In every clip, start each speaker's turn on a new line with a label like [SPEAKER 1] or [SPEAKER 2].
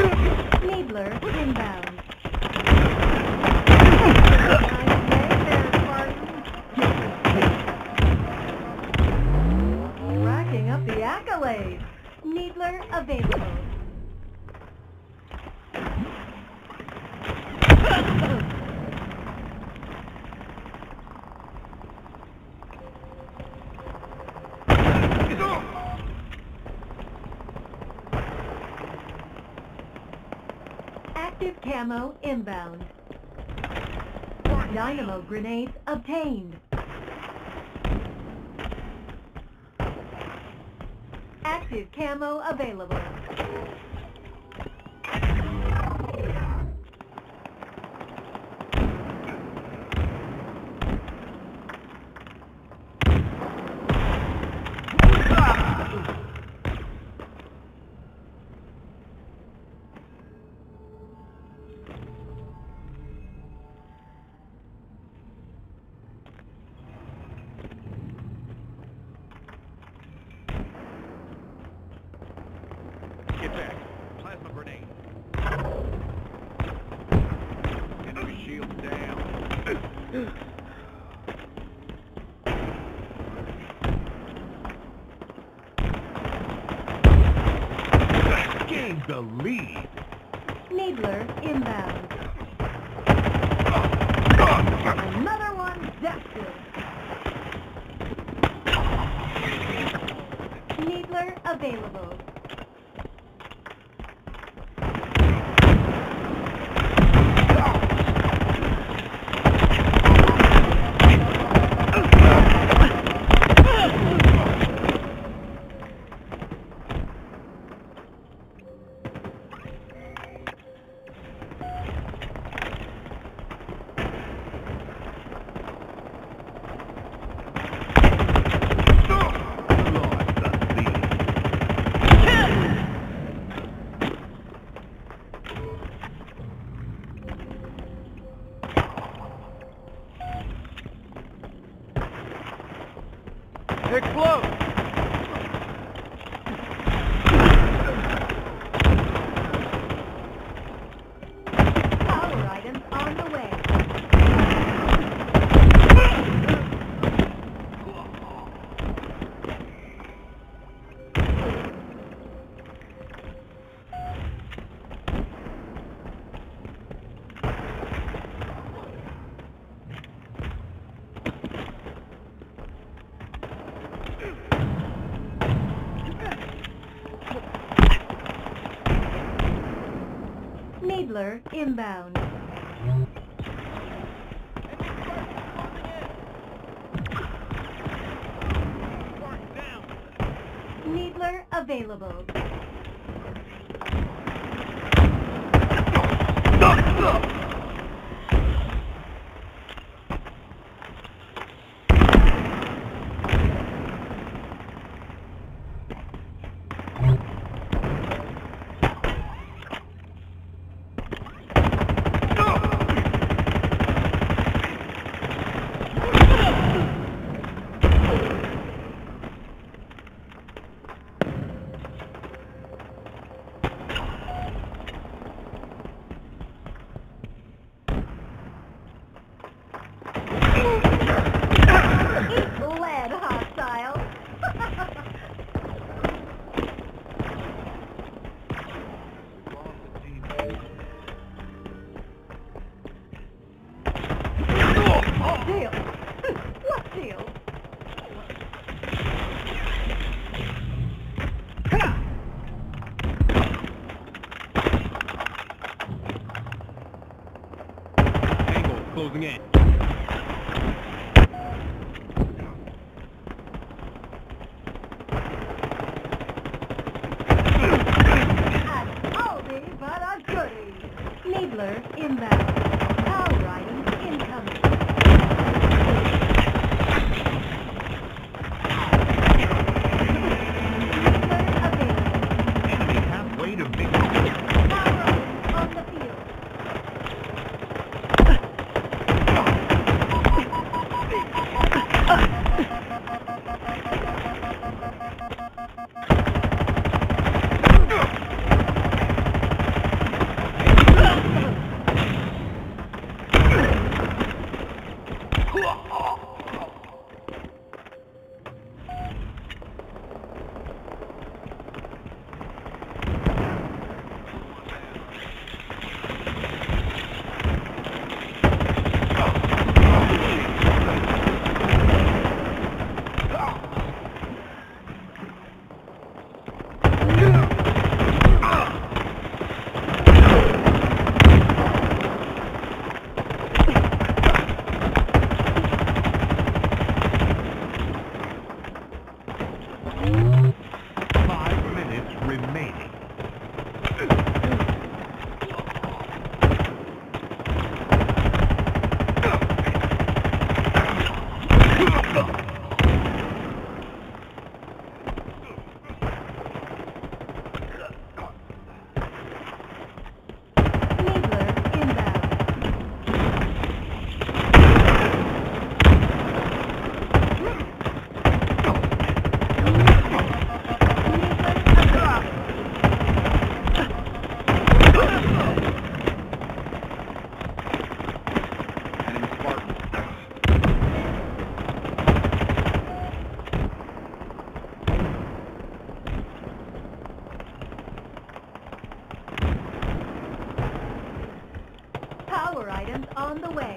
[SPEAKER 1] Needler inbound. Racking up the accolades. Needler available. Active camo inbound. Dynamo grenades obtained. Active camo available.
[SPEAKER 2] Get back. Plasma grenade. Get those shields down. Gained the lead.
[SPEAKER 1] Needler inbound. Another one dusted. Needler available.
[SPEAKER 2] They're close.
[SPEAKER 1] Power items on the way. Needler inbound. Needler available. Lead hostile. Deal. What deal?
[SPEAKER 2] Tango closing in.
[SPEAKER 1] Needler inbound. Power items incoming. Needler available.
[SPEAKER 2] Enemy halfway to victory.
[SPEAKER 1] Power items on the field. Power items on the way.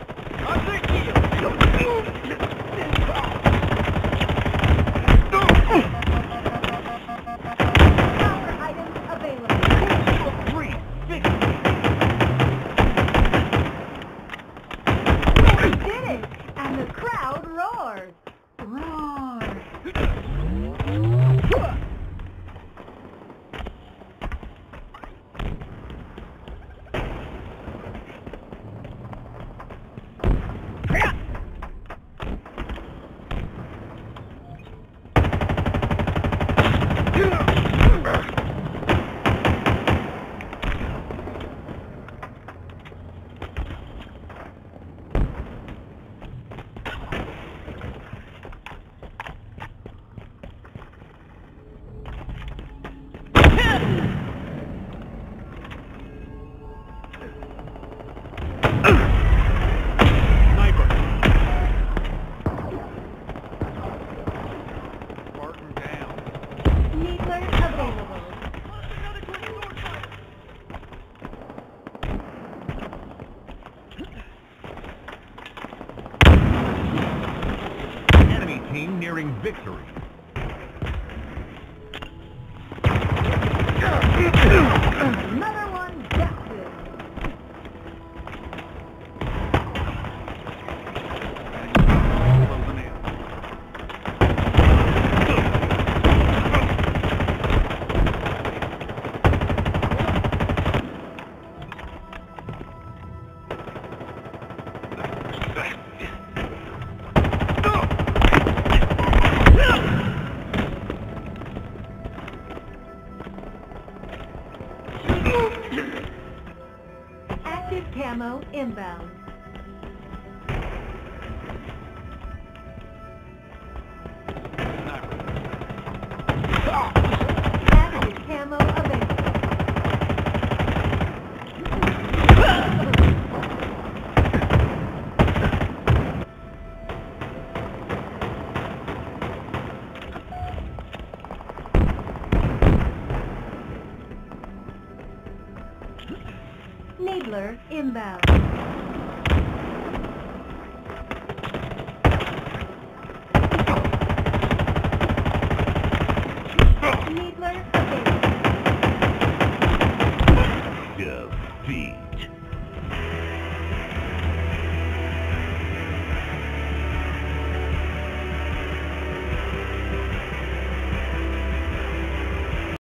[SPEAKER 1] Power items available.
[SPEAKER 2] Three, six.
[SPEAKER 1] We did it! And the crowd roars. Roar.
[SPEAKER 2] Sniper. Spartan down.
[SPEAKER 1] Needler available.
[SPEAKER 2] Enemy team nearing victory.
[SPEAKER 1] Another one dusted.
[SPEAKER 2] Closing in.
[SPEAKER 1] Active camo inbound. Active camo available. Needler inbound.